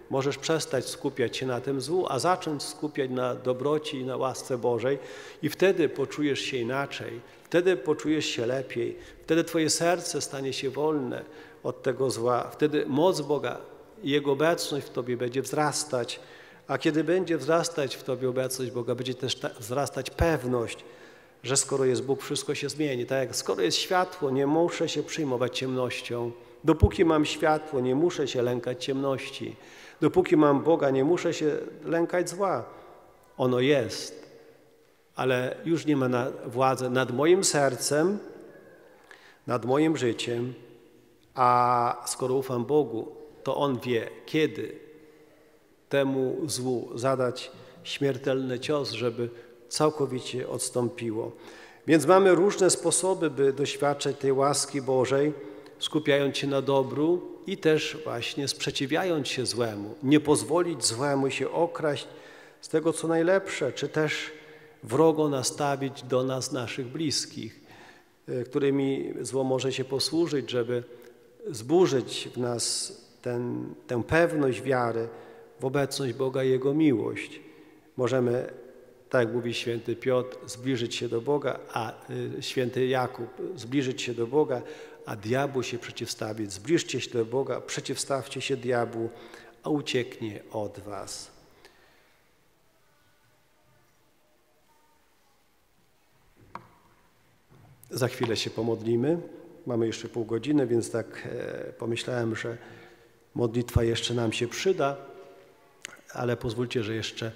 A: Możesz przestać skupiać się na tym złu, a zacząć skupiać na dobroci i na łasce Bożej i wtedy poczujesz się inaczej, wtedy poczujesz się lepiej, wtedy twoje serce stanie się wolne od tego zła, wtedy moc Boga i Jego obecność w tobie będzie wzrastać, a kiedy będzie wzrastać w tobie obecność Boga, będzie też wzrastać pewność, że skoro jest Bóg, wszystko się zmieni. Tak jak skoro jest światło, nie muszę się przejmować ciemnością. Dopóki mam światło, nie muszę się lękać ciemności. Dopóki mam Boga, nie muszę się lękać zła. Ono jest, ale już nie ma władzy nad moim sercem, nad moim życiem, a skoro ufam Bogu, to On wie, kiedy temu złu zadać śmiertelny cios, żeby całkowicie odstąpiło. Więc mamy różne sposoby, by doświadczać tej łaski Bożej, skupiając się na dobru i też właśnie sprzeciwiając się złemu. Nie pozwolić złemu się okraść z tego, co najlepsze, czy też wrogo nastawić do nas naszych bliskich, którymi zło może się posłużyć, żeby zburzyć w nas tę pewność wiary w obecność Boga i Jego miłość. Możemy, tak jak mówi święty Piotr, zbliżyć się do Boga, a święty Jakub, zbliżyć się do Boga, a diabłu się przeciwstawić. Zbliżcie się do Boga, przeciwstawcie się diabłu, a ucieknie od was. Za chwilę się pomodlimy. Mamy jeszcze pół godziny, więc tak pomyślałem, że modlitwa jeszcze nam się przyda, ale pozwólcie, że jeszcze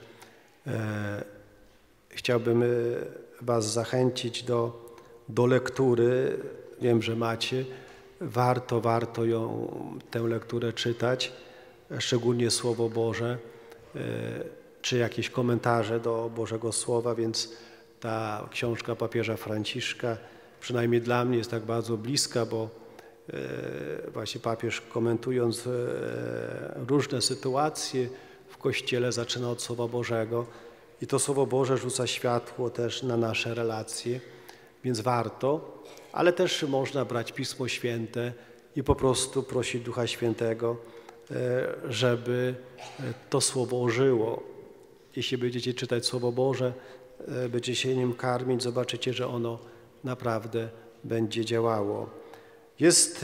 A: chciałbym was zachęcić do lektury. Wiem, że macie. Warto tę lekturę czytać, szczególnie Słowo Boże, czy jakieś komentarze do Bożego Słowa, więc ta książka papieża Franciszka przynajmniej dla mnie jest tak bardzo bliska, bo właśnie papież, komentując różne sytuacje w Kościele, zaczyna od Słowa Bożego i to Słowo Boże rzuca światło też na nasze relacje, więc warto, ale też można brać Pismo Święte i po prostu prosić Ducha Świętego, żeby to Słowo ożyło. Jeśli będziecie czytać Słowo Boże, będziecie się nim karmić, zobaczycie, że ono naprawdę będzie działało. Jest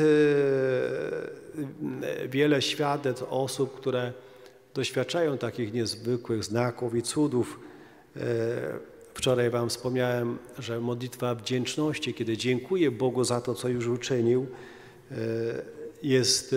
A: wiele świadectw osób, które doświadczają takich niezwykłych znaków i cudów. Wczoraj wam wspomniałem, że modlitwa wdzięczności, kiedy dziękuję Bogu za to, co już uczynił, jest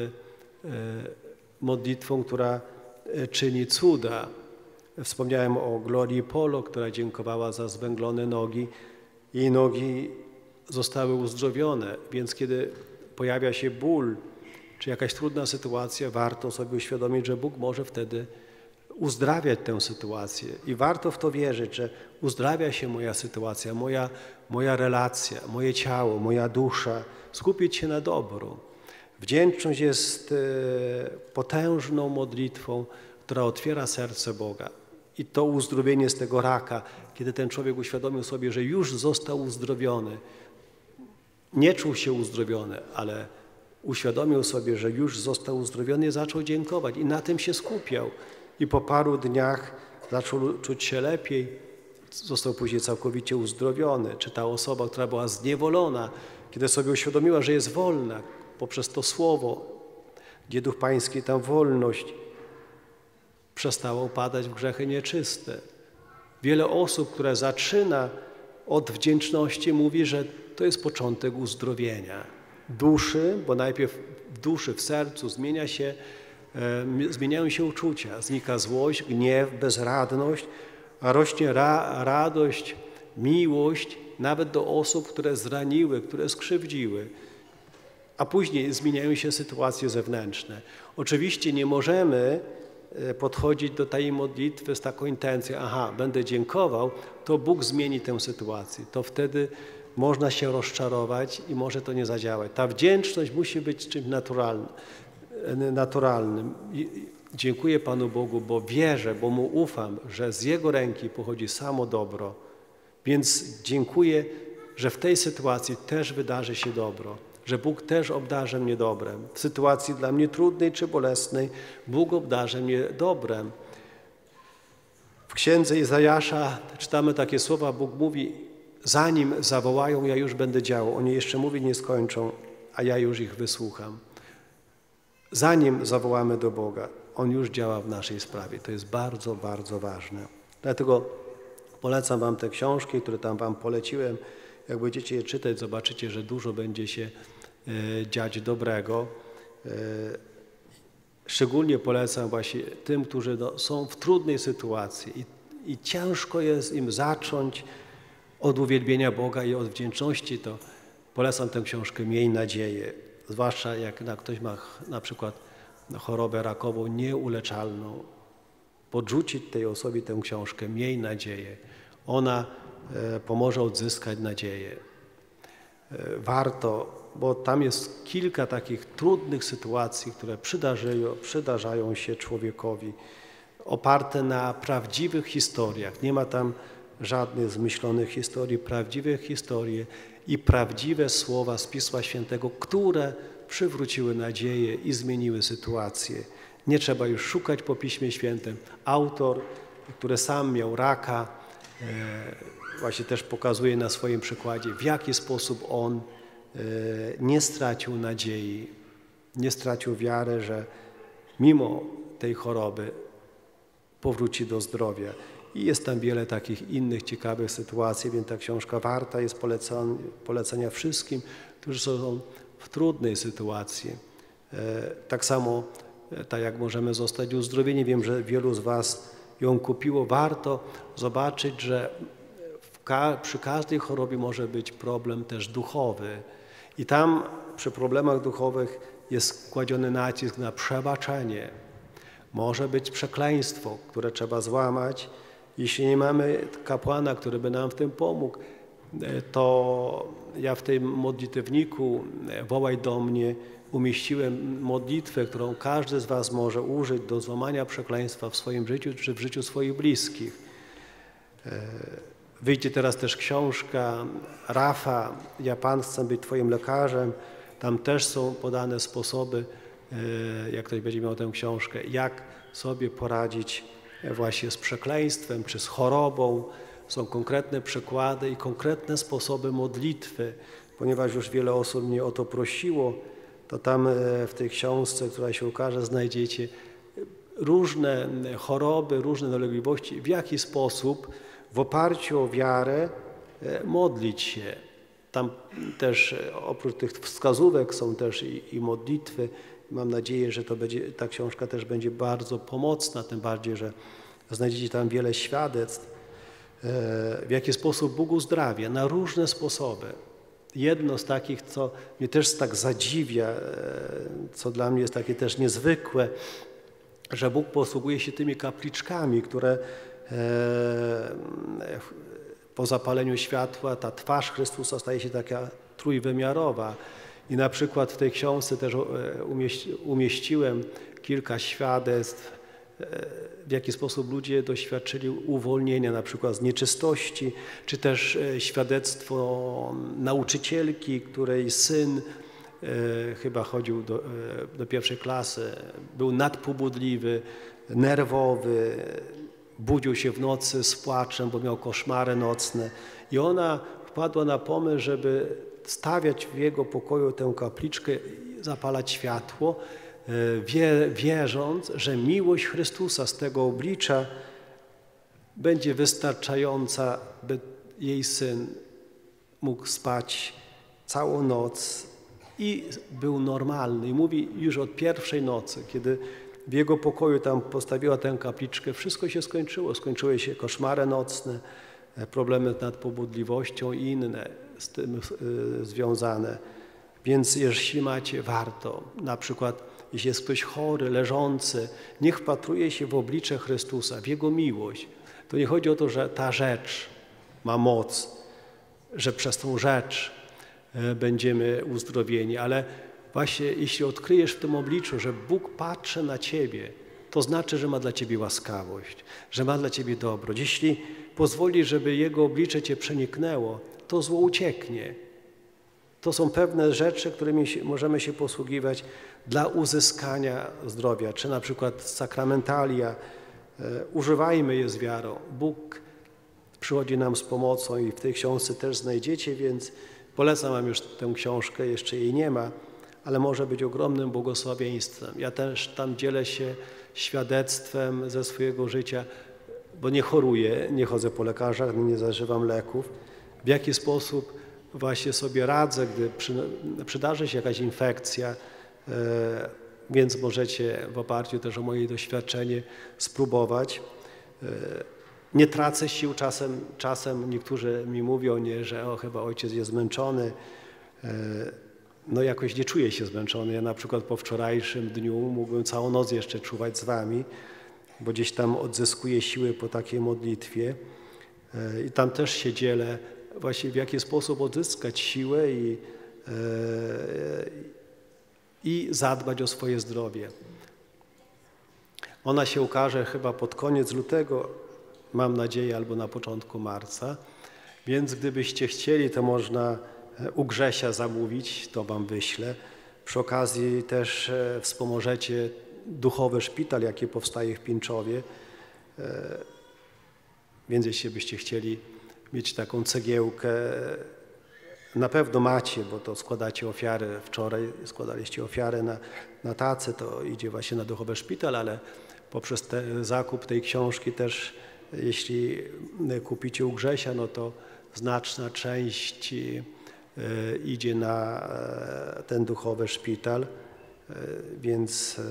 A: modlitwą, która czyni cuda. Wspomniałem o Glorii Polo, która dziękowała za zwęglone nogi. Jej nogi zostały uzdrowione, więc kiedy pojawia się ból czy jakaś trudna sytuacja, warto sobie uświadomić, że Bóg może wtedy uzdrawiać tę sytuację i warto w to wierzyć, że uzdrawia się moja sytuacja, moja relacja, moje ciało, moja dusza, skupić się na dobru. Wdzięczność jest potężną modlitwą, która otwiera serce Boga. I to uzdrowienie z tego raka, kiedy ten człowiek uświadomił sobie, że już został uzdrowiony, nie czuł się uzdrowiony, ale uświadomił sobie, że już został uzdrowiony i zaczął dziękować i na tym się skupiał. I po paru dniach zaczął czuć się lepiej, został później całkowicie uzdrowiony. Czy ta osoba, która była zniewolona, kiedy sobie uświadomiła, że jest wolna poprzez to słowo, gdzie Duch Pański, tam wolność, przestało upadać w grzechy nieczyste. Wiele osób, które zaczyna od wdzięczności, mówi, że to jest początek uzdrowienia duszy, bo najpierw w duszy, w sercu zmieniają się uczucia, znika złość, gniew, bezradność, a rośnie radość, miłość nawet do osób, które zraniły, które skrzywdziły, a później zmieniają się sytuacje zewnętrzne. Oczywiście nie możemy podchodzić do tej modlitwy z taką intencją, będę dziękował, to Bóg zmieni tę sytuację. To wtedy można się rozczarować i może to nie zadziałać. Ta wdzięczność musi być czymś naturalnym. Dziękuję Panu Bogu, bo wierzę, bo Mu ufam, że z Jego ręki pochodzi samo dobro. Więc dziękuję, że w tej sytuacji też wydarzy się dobro, że Bóg też obdarza mnie dobrem. W sytuacji dla mnie trudnej czy bolesnej Bóg obdarza mnie dobrem. W księdze Izajasza czytamy takie słowa, Bóg mówi, zanim zawołają, ja już będę działał. Oni jeszcze mówić nie skończą, a ja już ich wysłucham. Zanim zawołamy do Boga, On już działa w naszej sprawie. To jest bardzo, bardzo ważne. Dlatego polecam wam te książki, które tam wam poleciłem. Jak będziecie je czytać, zobaczycie, że dużo będzie się dziać dobrego. Szczególnie polecam właśnie tym, którzy są w trudnej sytuacji i ciężko jest im zacząć od uwielbienia Boga i od wdzięczności, to polecam tę książkę Miej nadzieję. Zwłaszcza jak ktoś ma na przykład chorobę rakową nieuleczalną. Podrzucić tej osobie tę książkę Miej nadzieję. Ona pomoże odzyskać nadzieję. Warto, bo tam jest kilka takich trudnych sytuacji, które przydarzają się człowiekowi, oparte na prawdziwych historiach. Nie ma tam żadnych zmyślonych historii, prawdziwe historie i prawdziwe słowa z Pisma Świętego, które przywróciły nadzieję i zmieniły sytuację. Nie trzeba już szukać po Piśmie Świętym. Autor, który sam miał raka, właśnie też pokazuje na swoim przykładzie, w jaki sposób on nie stracił nadziei, nie stracił wiary, że mimo tej choroby powróci do zdrowia. I jest tam wiele takich innych ciekawych sytuacji, więc ta książka warta jest polecenia wszystkim, którzy są w trudnej sytuacji. Tak samo, tak jak możemy zostać uzdrowieni, wiem, że wielu z was ją kupiło. Warto zobaczyć, że przy każdej chorobie może być problem też duchowy. I tam przy problemach duchowych jest kładziony nacisk na przebaczenie. Może być przekleństwo, które trzeba złamać. Jeśli nie mamy kapłana, który by nam w tym pomógł, to ja w tym modlitewniku Wołaj do mnie umieściłem modlitwę, którą każdy z was może użyć do złamania przekleństwa w swoim życiu czy w życiu swoich bliskich. Wyjdzie teraz też książka Rafa, ja Pan chcę być Twoim lekarzem. Tam też są podane sposoby, jak ktoś będzie miał tę książkę, jak sobie poradzić właśnie z przekleństwem czy z chorobą. Są konkretne przykłady i konkretne sposoby modlitwy. Ponieważ już wiele osób mnie o to prosiło, to tam w tej książce, która się ukaże, znajdziecie różne choroby, różne dolegliwości, w jaki sposób w oparciu o wiarę modlić się. Tam też oprócz tych wskazówek są też i modlitwy. Mam nadzieję, że ta książka też będzie bardzo pomocna, tym bardziej, że znajdziecie tam wiele świadectw, w jaki sposób Bóg uzdrawia, na różne sposoby. Jedno z takich, co mnie też tak zadziwia, co dla mnie jest takie też niezwykłe, że Bóg posługuje się tymi kapliczkami, które po zapaleniu światła ta twarz Chrystusa staje się taka trójwymiarowa. I na przykład w tej książce też umieściłem kilka świadectw, w jaki sposób ludzie doświadczyli uwolnienia na przykład z nieczystości, czy też świadectwo nauczycielki, której syn chyba chodził do pierwszej klasy, był nadpobudliwy, nerwowy, budził się w nocy z płaczem, bo miał koszmary nocne i ona wpadła na pomysł, żeby stawiać w jego pokoju tę kapliczkę, zapalać światło, wierząc, że miłość Chrystusa z tego oblicza będzie wystarczająca, by jej syn mógł spać całą noc i był normalny. I mówi, już od pierwszej nocy, kiedy w jego pokoju tam postawiła tę kapliczkę, wszystko się skończyło. Skończyły się koszmary nocne, problemy z nadpobudliwością i inne z tym związane. Więc jeśli macie, warto, na przykład jeśli jest ktoś chory, leżący, niech wpatruje się w oblicze Chrystusa, w Jego miłość. To nie chodzi o to, że ta rzecz ma moc, że przez tą rzecz będziemy uzdrowieni, ale właśnie jeśli odkryjesz w tym obliczu, że Bóg patrzy na ciebie, to znaczy, że ma dla ciebie łaskawość, że ma dla ciebie dobro. Jeśli pozwolisz, żeby Jego oblicze cię przeniknęło, to zło ucieknie. To są pewne rzeczy, którymi możemy się posługiwać dla uzyskania zdrowia, czy na przykład sakramentalia. Używajmy je z wiarą. Bóg przychodzi nam z pomocą i w tej książce też znajdziecie, więc polecam wam już tę książkę, jeszcze jej nie ma, ale może być ogromnym błogosławieństwem. Ja też tam dzielę się świadectwem ze swojego życia, bo nie choruję, nie chodzę po lekarzach, nie zażywam leków. W jaki sposób właśnie sobie radzę, gdy przydarzy się jakaś infekcja, więc możecie w oparciu też o moje doświadczenie spróbować. Nie tracę sił, czasem niektórzy mi mówią, że chyba ojciec jest zmęczony. No jakoś nie czuję się zmęczony. Ja na przykład po wczorajszym dniu mógłbym całą noc jeszcze czuwać z wami, bo gdzieś tam odzyskuję siły po takiej modlitwie. I tam też się dzielę właśnie w jaki sposób odzyskać siłę i zadbać o swoje zdrowie. Ona się ukaże chyba pod koniec lutego, mam nadzieję, albo na początku marca, więc gdybyście chcieli, to można u Grzesia zamówić, to wam wyślę. Przy okazji też wspomożecie duchowy szpital, jaki powstaje w Pińczowie, więc jeśli byście chcieli mieć taką cegiełkę, na pewno macie, bo to składacie ofiary. Wczoraj składaliście ofiarę na tacę, to idzie właśnie na duchowy szpital, ale poprzez zakup tej książki też, jeśli kupicie u Grzesia, no to znaczna część idzie na ten duchowy szpital, więc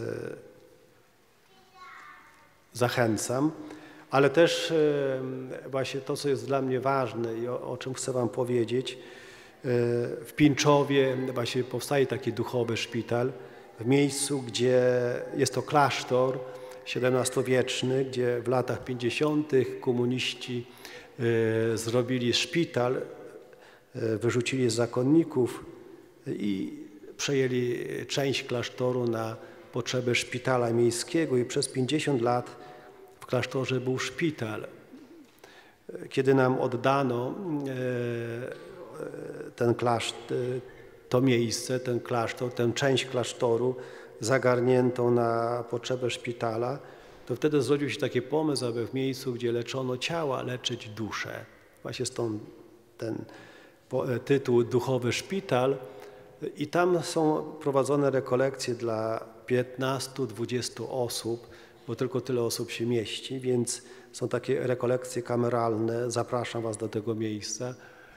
A: zachęcam. Ale też właśnie to, co jest dla mnie ważne i o czym chcę wam powiedzieć, w Pińczowie właśnie powstaje taki duchowy szpital w miejscu, gdzie jest to klasztor XVII-wieczny, gdzie w latach 50. komuniści zrobili szpital, wyrzucili zakonników i przejęli część klasztoru na potrzeby szpitala miejskiego i przez 50 lat w klasztorze był szpital. Kiedy nam oddano ten to miejsce, ten klasztor, tę część klasztoru zagarniętą na potrzebę szpitala, to wtedy zrodził się taki pomysł, aby w miejscu, gdzie leczono ciała, leczyć duszę. Właśnie stąd ten tytuł Duchowy Szpital. I tam są prowadzone rekolekcje dla 15-20 osób, bo tylko tyle osób się mieści, więc są takie rekolekcje kameralne. Zapraszam was do tego miejsca.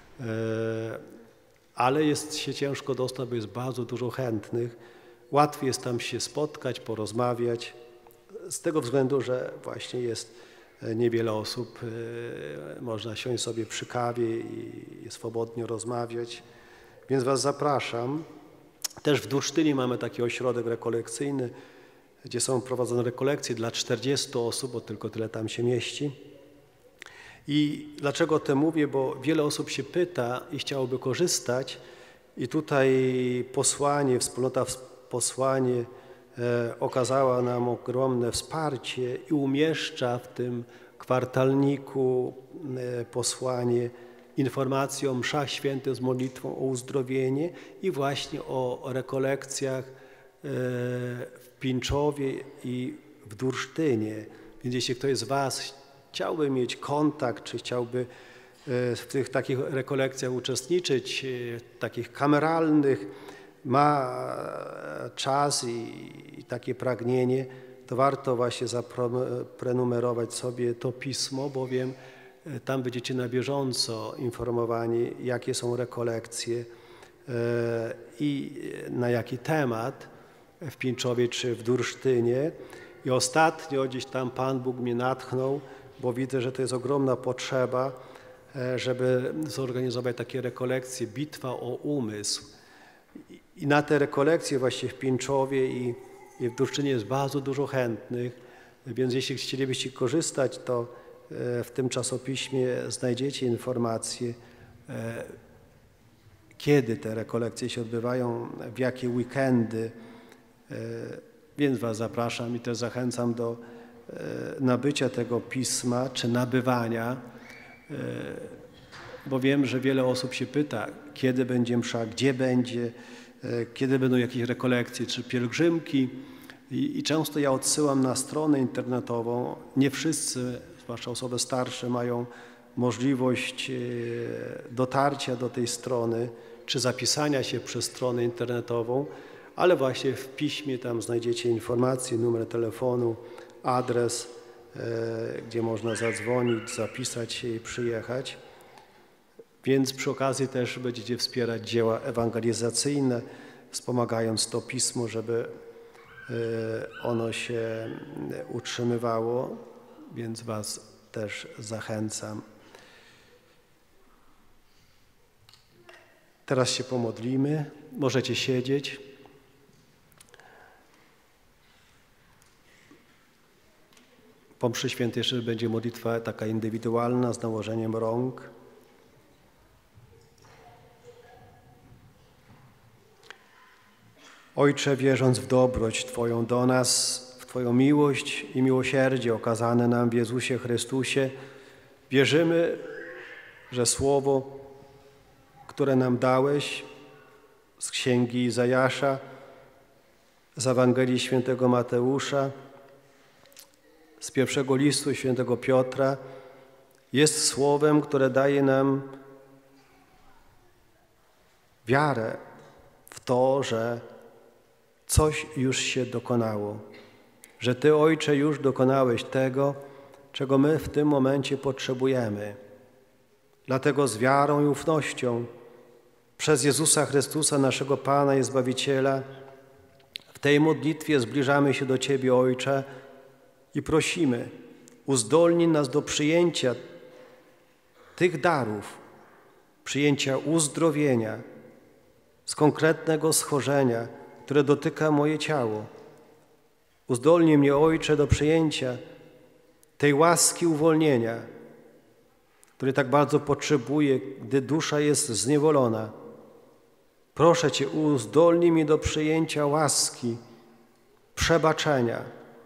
A: Ale jest się ciężko dostać, bo jest bardzo dużo chętnych. Łatwiej jest tam się spotkać, porozmawiać, z tego względu, że właśnie jest niewiele osób, można siąść sobie przy kawie i swobodnie rozmawiać, więc was zapraszam. Też w Dusztyni mamy taki ośrodek rekolekcyjny, gdzie są prowadzone rekolekcje dla 40 osób, bo tylko tyle tam się mieści. I dlaczego o tym mówię? Bo wiele osób się pyta i chciałoby korzystać i tutaj wspólnota Posłanie okazała nam ogromne wsparcie i umieszcza w tym kwartalniku Posłanie informacje o mszach świętych z modlitwą o uzdrowienie i właśnie o rekolekcjach w Pińczowie i w Dursztynie. Więc jeśli ktoś z was chciałby mieć kontakt, czy chciałby w tych takich rekolekcjach uczestniczyć, takich kameralnych, ma czas i takie pragnienie, to warto właśnie zaprenumerować sobie to pismo, bowiem tam będziecie na bieżąco informowani, jakie są rekolekcje i na jaki temat w Pińczowie czy w Dursztynie. I ostatnio gdzieś tam Pan Bóg mnie natchnął, bo widzę, że to jest ogromna potrzeba, żeby zorganizować takie rekolekcje, bitwa o umysł. I na te rekolekcje właśnie w Pińczowie i w Dursztynie jest bardzo dużo chętnych, więc jeśli chcielibyście korzystać, to w tym czasopiśmie znajdziecie informacje, kiedy te rekolekcje się odbywają, w jakie weekendy, więc was zapraszam i też zachęcam do nabycia tego pisma, czy nabywania. bo wiem, że wiele osób się pyta, kiedy będzie msza, gdzie będzie, kiedy będą jakieś rekolekcje czy pielgrzymki. I często ja odsyłam na stronę internetową. Nie wszyscy, zwłaszcza osoby starsze, mają możliwość dotarcia do tej strony czy zapisania się przez stronę internetową, ale właśnie w piśmie tam znajdziecie informacje, numer telefonu, adres, gdzie można zadzwonić, zapisać się i przyjechać. Więc przy okazji też będziecie wspierać dzieła ewangelizacyjne, wspomagając to pismo, żeby ono się utrzymywało, więc Was też zachęcam. Teraz się pomodlimy. Możecie siedzieć. Po mszy świętej jeszcze będzie modlitwa taka indywidualna z nałożeniem rąk. Ojcze, wierząc w dobroć Twoją do nas, w Twoją miłość i miłosierdzie okazane nam w Jezusie Chrystusie, wierzymy, że Słowo, które nam dałeś z Księgi Izajasza, z Ewangelii Świętego Mateusza, z pierwszego listu Świętego Piotra, jest Słowem, które daje nam wiarę w to, że coś już się dokonało, że Ty, Ojcze, już dokonałeś tego, czego my w tym momencie potrzebujemy. Dlatego z wiarą i ufnością przez Jezusa Chrystusa, naszego Pana i Zbawiciela, w tej modlitwie zbliżamy się do Ciebie, Ojcze, i prosimy, uzdolnij nas do przyjęcia tych darów, przyjęcia uzdrowienia z konkretnego schorzenia, które dotyka moje ciało. Uzdolnij mnie, Ojcze, do przyjęcia tej łaski uwolnienia, której tak bardzo potrzebuję, gdy dusza jest zniewolona. Proszę Cię, uzdolnij mnie do przyjęcia łaski, przebaczenia,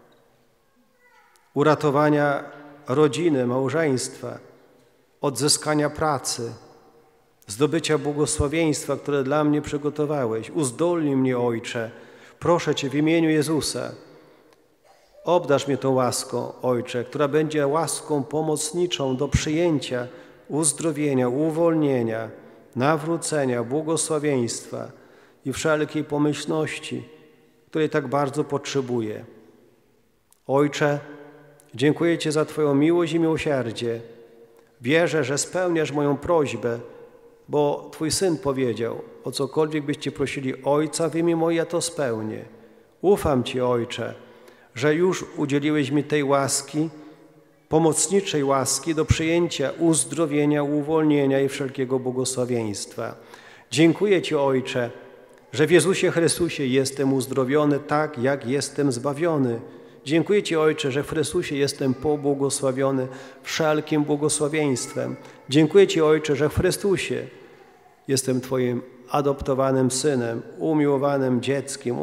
A: uratowania rodziny, małżeństwa, odzyskania pracy, zdobycia błogosławieństwa, które dla mnie przygotowałeś. Uzdolnij mnie, Ojcze, proszę Cię w imieniu Jezusa. Obdarz mnie tą łaską, Ojcze, która będzie łaską pomocniczą do przyjęcia uzdrowienia, uwolnienia, nawrócenia, błogosławieństwa i wszelkiej pomyślności, której tak bardzo potrzebuję. Ojcze, dziękuję Ci za Twoją miłość i miłosierdzie. Wierzę, że spełniasz moją prośbę, bo Twój Syn powiedział, o cokolwiek byście prosili Ojca w imię moje, ja to spełnię. Ufam Ci, Ojcze, że już udzieliłeś mi tej łaski, pomocniczej łaski do przyjęcia uzdrowienia, uwolnienia i wszelkiego błogosławieństwa. Dziękuję Ci, Ojcze, że w Jezusie Chrystusie jestem uzdrowiony tak, jak jestem zbawiony. Dziękuję Ci, Ojcze, że w Chrystusie jestem pobłogosławiony wszelkim błogosławieństwem. Dziękuję Ci, Ojcze, że w Chrystusie jestem Twoim adoptowanym synem, umiłowanym dzieckiem,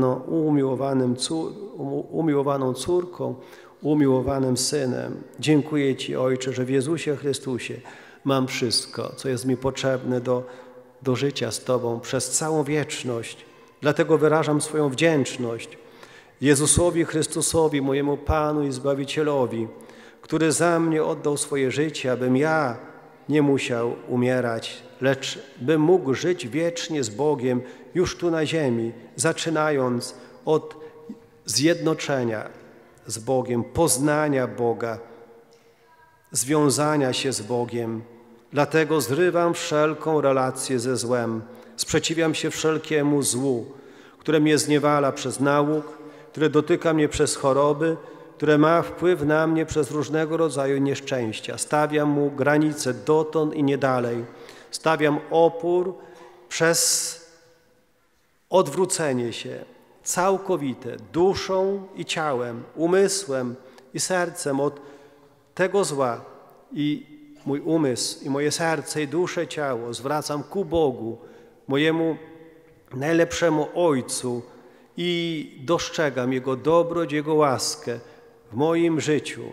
A: umiłowaną córką, umiłowanym synem. Dziękuję Ci, Ojcze, że w Jezusie Chrystusie mam wszystko, co jest mi potrzebne do życia z Tobą przez całą wieczność. Dlatego wyrażam swoją wdzięczność Jezusowi Chrystusowi, mojemu Panu i Zbawicielowi, który za mnie oddał swoje życie, abym ja nie musiał umierać, lecz bym mógł żyć wiecznie z Bogiem już tu na ziemi, zaczynając od zjednoczenia z Bogiem, poznania Boga, związania się z Bogiem. Dlatego zrywam wszelką relację ze złem, sprzeciwiam się wszelkiemu złu, które mnie zniewala przez nauk, które dotyka mnie przez choroby, które ma wpływ na mnie przez różnego rodzaju nieszczęścia. Stawiam mu granice dotąd i nie dalej. Stawiam opór przez odwrócenie się całkowite duszą i ciałem, umysłem i sercem od tego zła. I mój umysł, i moje serce, i duszę, ciało zwracam ku Bogu, mojemu najlepszemu Ojcu, i dostrzegam Jego dobroć, Jego łaskę w moim życiu.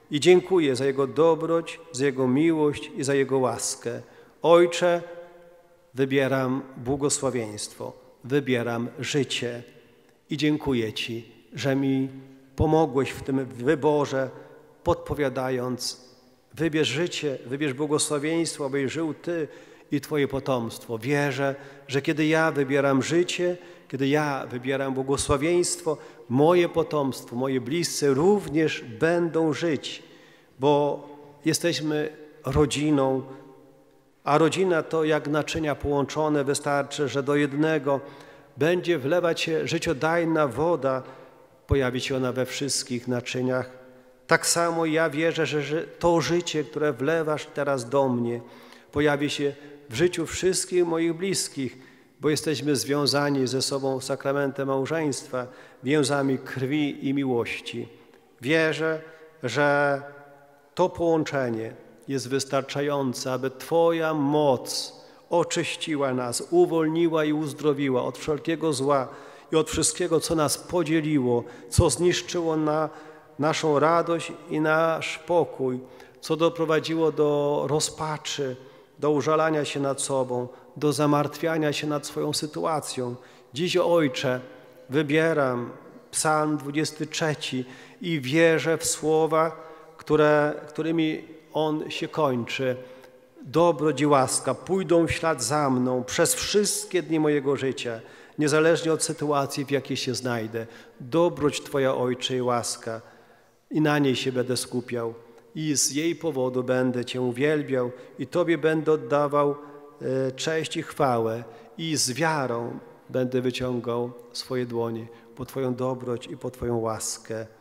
A: I dziękuję za Jego dobroć, za Jego miłość i za Jego łaskę. Ojcze, wybieram błogosławieństwo, wybieram życie i dziękuję Ci, że mi pomogłeś w tym wyborze, podpowiadając: wybierz życie, wybierz błogosławieństwo, abyś żył Ty i Twoje potomstwo. Wierzę, że kiedy ja wybieram życie, kiedy ja wybieram błogosławieństwo, moje potomstwo, moi bliscy również będą żyć, bo jesteśmy rodziną, a rodzina to jak naczynia połączone. Wystarczy, że do jednego będzie wlewać się życiodajna woda, pojawi się ona we wszystkich naczyniach. Tak samo ja wierzę, że to życie, które wlewasz teraz do mnie, pojawi się w życiu wszystkich moich bliskich, bo jesteśmy związani ze sobą sakramentem małżeństwa, więzami krwi i miłości. Wierzę, że to połączenie jest wystarczające, aby Twoja moc oczyściła nas, uwolniła i uzdrowiła od wszelkiego zła i od wszystkiego, co nas podzieliło, co zniszczyło naszą radość i nasz pokój, co doprowadziło do rozpaczy, do użalania się nad sobą, do zamartwiania się nad swoją sytuacją. Dziś, Ojcze, wybieram Psalm 23 i wierzę w słowa, którymi on się kończy. Dobroć i łaska pójdą w ślad za mną przez wszystkie dni mojego życia, niezależnie od sytuacji, w jakiej się znajdę. Dobroć Twoja, Ojcze, i łaska, i na niej się będę skupiał i z jej powodu będę Cię uwielbiał i Tobie będę oddawał cześć i chwałę i z wiarą będę wyciągał swoje dłonie po Twoją dobroć i po Twoją łaskę.